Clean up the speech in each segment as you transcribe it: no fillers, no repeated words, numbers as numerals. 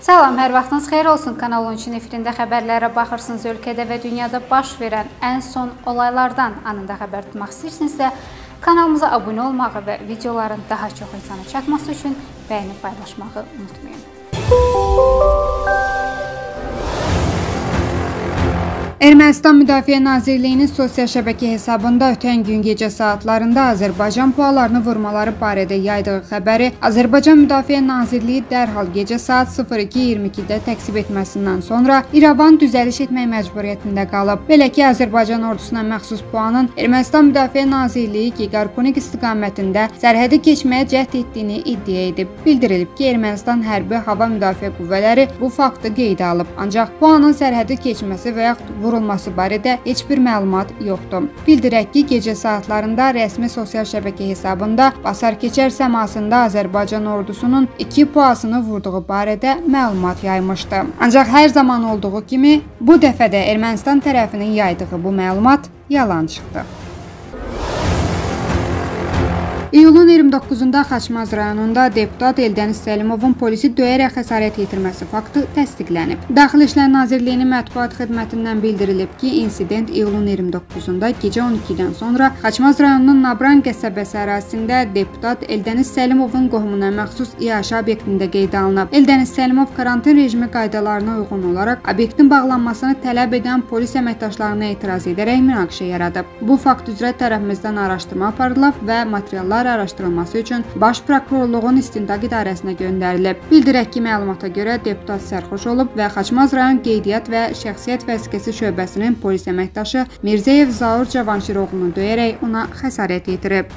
Salam, hər vaxtınız xeyir olsun. Kanal 13-ün efirində xəbərlərə baxırsınız. Ölkədə və dünyada baş verən ən son olaylardan anında xəbər tutmaq istəyirsinizsə, kanalımıza abunə olmağı və videoların daha çox insana çatması üçün bəyənib paylaşmağı unutmayın. Ermənistan Müdafiə Nazirliyinin sosial şəbəkə hesabında ötən gün gecə saatlarında Azərbaycan PUA-larını vurmaları barədə yaydığı xəbəri Azərbaycan Müdafiə Nazirliyi dərhal gecə saat 02:22-də təksib etməsindən sonra İrəvan düzəliş etmək məcburiyyətində qalıb. Belə ki, Azərbaycan ordusuna məxsus PUA-nın Ermənistan Müdafiə Nazirliyi Gigarkunik istiqamətində sərhədi keçməyə cəhd etdiyini iddia edib. Bildirilib ki, Ermənistan Hərbi Hava Müdafiə Qüvvələri bu faktı qeydə alıb. Ancaq PUA-nın sərhədi keçməsi və yaxud vurulması barədə heç bir məlumat yoxdur. Bildirək ki, gecə saatlarında rəsmi sosial şəbəkə hesabında Basarkeçər səmasında Azərbaycan ordusunun 2 PUA-sını vurduğu barədə məlumat yaymışdı. Ancaq hər zaman olduğu kimi bu dəfə də Ermənistan tərəfinin yaydığı bu məlumat yalan çıxdı. İyulun 29-da Xaçmaz rayonunda deputat Eldəniz Səlimovun polisi döyərək xəsarət yetirməsi faktı təsdiqlənib. Daxili İşlər Nazirliyinin mətbuat xidmətindən bildirilib ki, insident iyulun 29-da gecə 12-dən sonra Xaçmaz rayonunun Nabran qəsəbəsi ərazisində deputat Eldəniz Səlimovun qohumuna məxsus iaşə obyektində qeydə alınıb. Eldəniz Səlimov karantin rejimi qaydalarına uyğun olaraq obyektin bağlanmasını tələb edən polis əməkdaşlarına etiraz edərək münaqişə yaradıb. Bu fakt üzrə tərəfimizdən araşdırma aparılıb və materiallar araşdırılması üçün Baş Prokurorluğun İstintaq İdarəsinə göndərilib. Bildirək ki, məlumata görə deputat sərxoş olub və Xaçmaz rayon Qeydiyyat və Şəxsiyyət Vəsiqəsi şöbəsinin polis əməkdaşı Mirzəyev Zaur Cavanşiroğlunu döyərək ona xəsarət yetirib.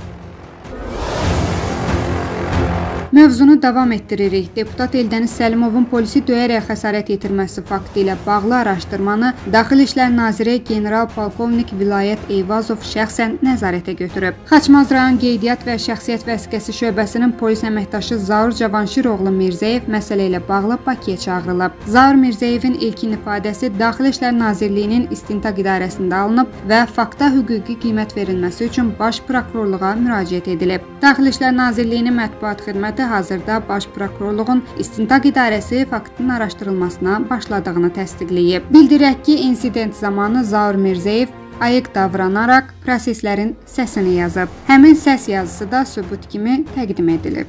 Mövzunu davam etdiririk. Deputat Eldəniz Səlimovun polisi döyərək xəsarət yetirməsi faktı ilə bağlı araşdırmanı Daxili İşlər Naziri General-Polkovnik Vilayət Eyvazov şəxsən nəzarətə götürüb. Xaçmaz rayon Qeydiyyat və Şəxsiyyət Vəsiqəsi şöbəsinin polis əməkdaşı Zaur Cavanşiroğlu Mirzəyev məsələ ilə bağlı Bakıya çağırılıb. Zaur Mirzəyevin ilkin ifadəsi Daxili İşlər Nazirliyinin İstintaq İdarəsində alınıb və fakta hüquqi qiymət verilməsi üçün Baş Prokurorluğa müraciət edilib. Daxili İşlər Nazirliyinin mətbuat xidməti hazırda Baş Prokurorluğun İstintaq İdarəsi faktın araşdırılmasına başladığını təsdiqləyib. Bildirək ki, insident zamanı Zaur Mirzəyev ayıq davranaraq proseslərin səsini yazıb. Həmin səs yazısı da sübut kimi təqdim edilib.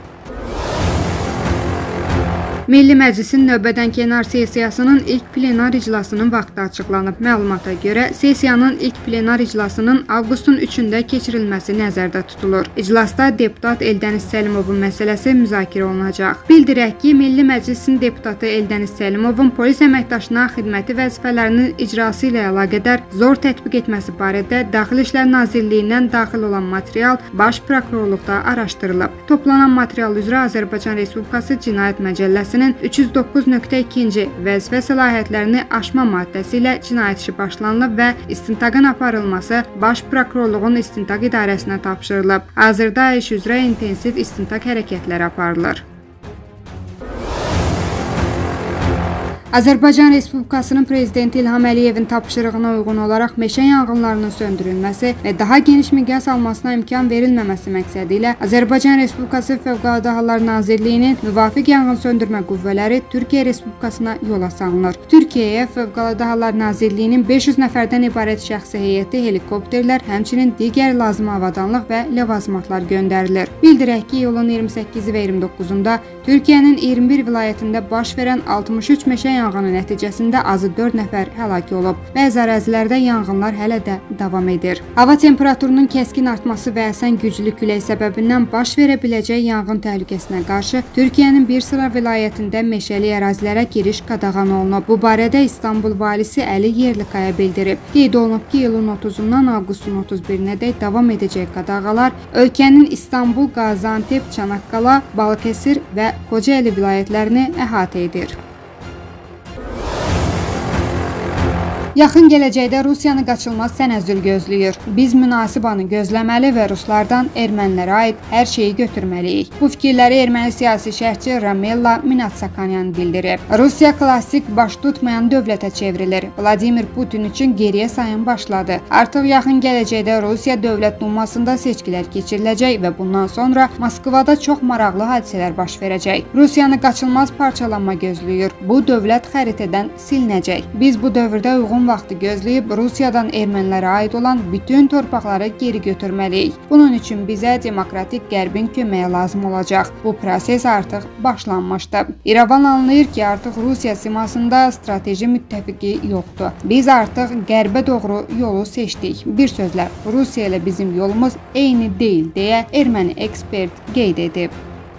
Milli Məclisin növbədənkənar sessiyasının ilk plenar iclasının vaxtı açıqlanıb. Məlumata görə, sessiyanın ilk plenar iclasının avqustun 3-də keçirilməsi nəzərdə tutulur. İclasda deputat Eldəniz Səlimovun məsələsi müzakirə olunacaq. Bildirək ki, Milli Məclisin deputatı Eldəniz Səlimovun polis əməkdaşına xidməti vəzifələrinin icrası ilə əlaqədar zor tətbiq etməsi barədə Daxili İşlər Nazirliyindən daxil olan material Baş Prokurorluqda araşdırılıb. Toplanan material üzrə Azərbaycan Respublikası Cinayət Məcəlləsinin 309.2-ci vəzifə səlahiyyətlərini aşma maddəsi ilə cinayət işi başlanılıb və istintaqın aparılması Baş Prokurorluğun İstintaq İdarəsinə tapşırılıb. Hazırda iş üzrə intensiv istintaq hərəkətləri aparılır. Azərbaycan Respublikasının Prezidenti İlham Əliyevin tapşırığına uyğun olaraq meşə yanğınlarının söndürülməsi və daha geniş miqyas almasına imkan verilməməsi məqsədi ilə Azərbaycan Respublikası Fövqəladə Hallar Nazirliyinin müvafiq yanğın söndürmə qüvvələri Türkiyə Respublikasına yola salınır. Türkiyəyə Fövqəladə Hallar Nazirliyinin 500 nəfərdən ibarət şəxsi heyəti, helikopterlər, həmçinin digər lazım avadanlıq və ləvazimatlar göndərilir. Bildirək ki, iyulun 28-i və 29-unda Türkiyənin 21 vilayətində baş verən 63 meşə yanğını nəticəsində azı 4 nəfər həlak olub. Bəzi ərazilərdə yanğınlar hələ də davam edir. Hava temperaturunun kəskin artması və əsən güclü külək səbəbindən baş verə biləcək yanğın təhlükəsinə qarşı Türkiyənin bir sıra vilayətində meşəli ərazilərə giriş qadağan olunub. Bu barədə İstanbul valisi Əli Yerlikaya bildirib. Qeyd olunub ki, iyulun 30-dan avqustun 31-nədək davam edəcək qadağalar ölkənin İstanbul, Qaziantep, Çanaqqala, Balıkəsir və Kocaeli vilayətlərini əhatə edir. Yaxın gələcəkdə Rusiyanı qaçılmaz tənəzzül gözləyir. Biz münasib anı gözləməli və ruslardan ermənilərə aid hər şeyi götürməliyik. Bu fikirləri erməni siyasi şərhçi Ramella Minatsakanyan bildirib. Rusiya klassik baş tutmayan dövlətə çevrilir. Vladimir Putin üçün geriyə sayım başladı. Artıq yaxın gələcəkdə Rusiya Dövlət Dumasında seçkilər keçiriləcək və bundan sonra Moskvada çox maraqlı hadisələr baş verəcək. Rusiyanı qaçılmaz parçalanma gözləyir. Bu dövlət xəritədən silinəcək. Biz bu dövrdə uyğun vaxtı gözləyib Rusiyadan ermənilərə aid olan bütün torpaqları geri götürməliyik. Bunun üçün bizə demokratik qərbin köməyi lazım olacaq. Bu proses artıq başlanmışdı. İrəvan anlayır ki, artıq Rusiya simasında strateji müttəfiqi yoxdur. Biz artıq qərbə doğru yolu seçdik. Bir sözlə, Rusiya ilə bizim yolumuz eyni deyil deyə erməni ekspert qeyd edib.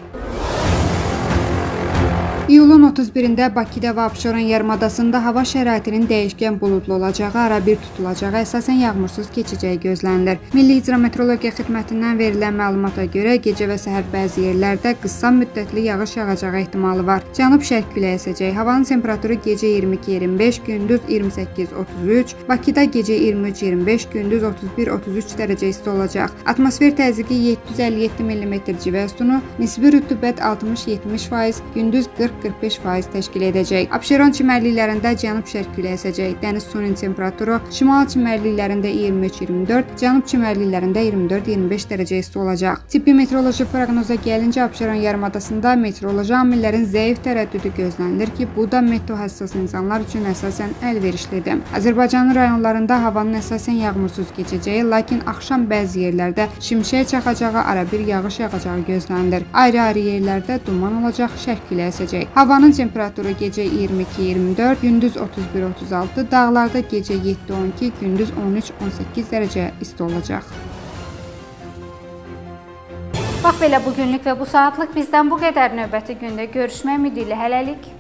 İyulun 31-də Bakıda və Abşeron yarımadasında hava şəraitinin dəyişkən buludlu olacağı, arabir tutulacağı, əsasən yağmursuz keçəcəyi gözlənilir. Milli Hidrometeorologiya Xidmətindən verilən məlumata görə gecə və səhər bəzi yerlərdə qısa müddətli yağış yağacağı ehtimalı var. Cənub-şərq küləyi əsəcək. Havanın temperaturu gecə 22-25, gündüz 28-33, Bakıda gecə 23-25, gündüz 31-33 dərəcə isti olacaq. Atmosfer təzyiqi 757 mm civə sütunu, nisbi rütubət 60-70%, gündüz 40-45% təşkil edəcək. Abşeron çimərliklərində cənub-şərq küləyi əsəcək. Dəniz suyunun temperaturu şimal çimərliklərində 23-24, cənub çimərliklərində 24-25 dərəcə isti olacaq. Tipli meteoroloji proqnoza gəlincə Abşeron yarımadasında meteoroloji amillərin zəif tərəddüdü gözlənilir ki, bu da meteohəssas insanlar üçün əsasən əlverişlidir. Azərbaycanın rayonlarında havanın əsasən yağmursuz keçəcəyi, lakin axşam bəzi yerlərdə şimşək çaxacağı, arabir yağış yağacağı gözlənilir. Ayrı-ayrı yerlərdə duman olacaq, şərq küləyi əsəcək. Havanın temperaturu gecə 22-24, gündüz 31-36, dağlarda gecə 7-12, gündüz 13-18 dərəcə isti olacaq. Bax belə bugünlük və bu saatlıq bizdən bu qədər. Növbəti gündə görüşmək ümidi ilə hələlik.